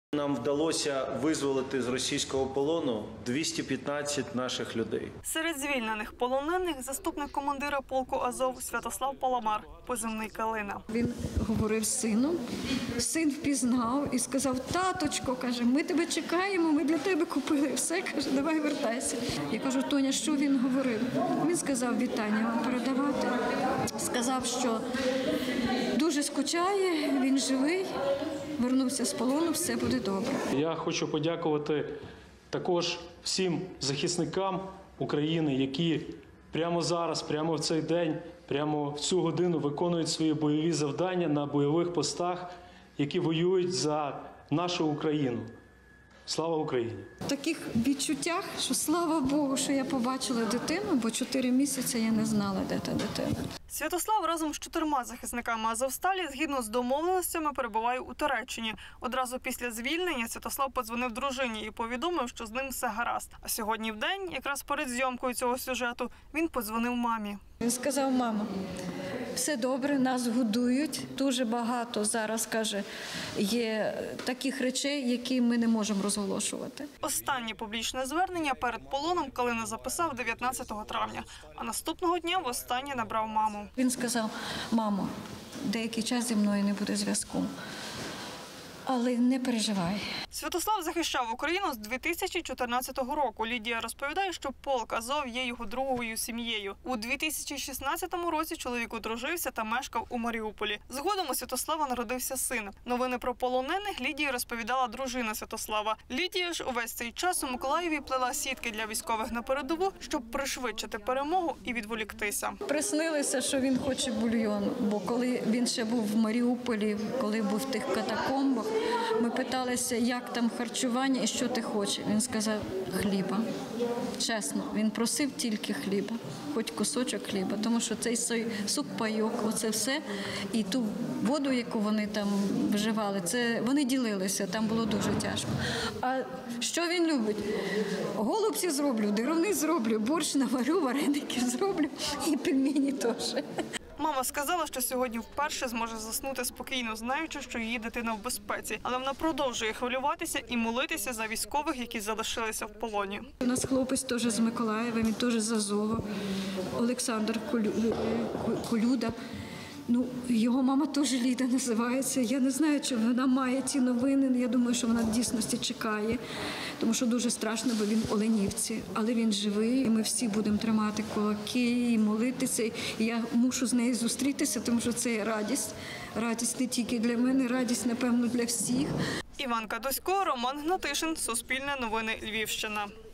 Нам вдалося визволити з російського полону 215 наших людей. Серед звільнених полонених заступник командира полку Азов Святослав Паламар, позивний Калина. Він говорив з сином, син впізнав і сказав: таточко, каже, ми тебе чекаємо, ми для тебе купили все, каже, давай вертайся. Я кажу: Тоня, що він говорив? Він сказав: вітання вам передавати. Сказав, що дуже скучає, він живий, вернувся з полону, все буде добре. Я хочу подякувати також всім захисникам України, які прямо зараз, прямо в цей день, прямо в цю годину виконують свої бойові завдання на бойових постах, які воюють за нашу Україну. Слава Україні! В таких відчуттях, що слава Богу, що я побачила дитину, бо 4 місяці я не знала, де та дитина. Святослав разом з 4 захисниками Азовсталі згідно з домовленостями перебуває у Туреччині. Одразу після звільнення Святослав подзвонив дружині і повідомив, що з ним все гаразд. А сьогодні вдень, якраз перед зйомкою цього сюжету, він подзвонив мамі. Він сказав: мамо, все добре, нас годують. Дуже багато зараз, каже, є таких речей, які ми не можемо розголошувати. Останнє публічне звернення перед полоном Калина записав 19 травня, а наступного дня востаннє набрав маму. Він сказав: мамо, деякий час зі мною не буде зв'язку, але не переживай. Святослав захищав Україну з 2014 року. Лідія розповідає, що полк Азов є його другою сім'єю. У 2016 році чоловік одружився та мешкав у Маріуполі. Згодом у Святослава народився син. Новини про полонених Лідії розповідала дружина Святослава. Лідія ж увесь цей час у Миколаєві плела сітки для військових на передову, щоб пришвидшити перемогу і відволіктися. Приснилося, що він хоче бульйон, бо коли він ще був в Маріуполі, коли був в тих катакомбах, ми питалися, як там харчування і що ти хочеш. Він сказав: хліба. Чесно, він просив тільки хліба, хоч кусочок хліба, тому що цей суп-пайок, оце все, і ту воду, яку вони там вживали, це вони ділилися, там було дуже тяжко. А що він любить? Голубці зроблю, дируни зроблю, борщ наварю, вареники зроблю і пельмені теж. Мама сказала, що сьогодні вперше зможе заснути спокійно, знаючи, що її дитина в безпеці. Але вона продовжує хвилюватися і молитися за військових, які залишилися в полоні. У нас хлопець теж з Миколаєва, він теж з Азова, Олександр Колюда. Ну, його мама теж Ліда називається. Я не знаю, чи вона має ці новини. Я думаю, що вона в дійсності чекає, тому що дуже страшно, бо він в Оленівці. Але він живий, і ми всі будемо тримати кулаки і молитися. І я мушу з нею зустрітися, тому що це радість. Радість не тільки для мене, радість, напевно, для всіх. Іванка Досько, Роман Гнатишин, Суспільне новини, Львівщина.